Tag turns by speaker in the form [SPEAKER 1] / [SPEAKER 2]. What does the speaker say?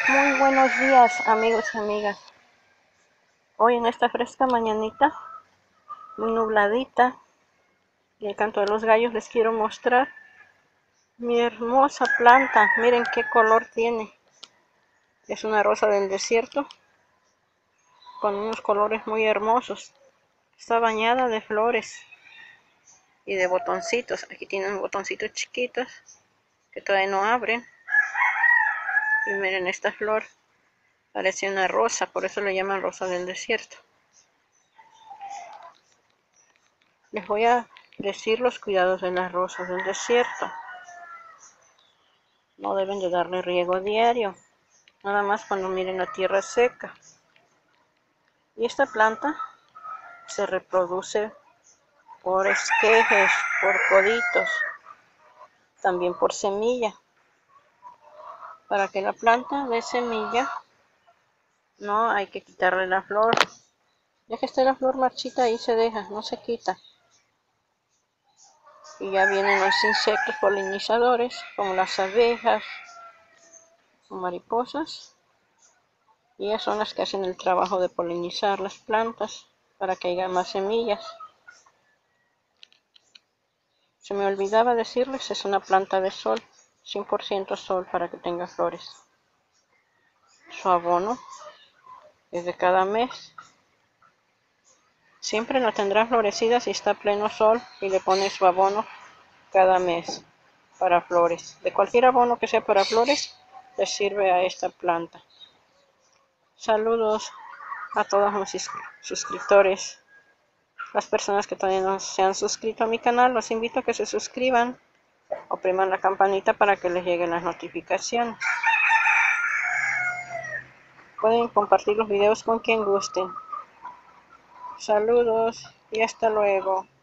[SPEAKER 1] Muy buenos días, amigos y amigas. Hoy en esta fresca mañanita, muy nubladita, y el canto de los gallos, les quiero mostrar mi hermosa planta. Miren qué color tiene. Es una rosa del desierto con unos colores muy hermosos. Está bañada de flores y de botoncitos. Aquí tiene unos botoncitos chiquitos que todavía no abren. Y miren esta flor. Parece una rosa, por eso le llaman rosa del desierto. Les voy a decir los cuidados de las rosas del desierto. No deben de darle riego diario, nada más cuando miren la tierra seca. Y esta planta se reproduce por esquejes, por coditos, también por semilla. Para que la planta dé semilla, no hay que quitarle la flor. Ya que está la flor marchita, ahí se deja, no se quita. Y ya vienen los insectos polinizadores, como las abejas o mariposas. Y ellas son las que hacen el trabajo de polinizar las plantas para que haya más semillas. Se me olvidaba decirles, es una planta de sol, 100% sol para que tenga flores. Su abono es de cada mes. Siempre la tendrá florecida si está a pleno sol y le pone su abono cada mes para flores. De cualquier abono que sea para flores, le sirve a esta planta. Saludos a todos los suscriptores. Las personas que todavía no se han suscrito a mi canal, los invito a que se suscriban, opriman la campanita para que les lleguen las notificaciones. Pueden compartir los videos con quien gusten. Saludos y hasta luego.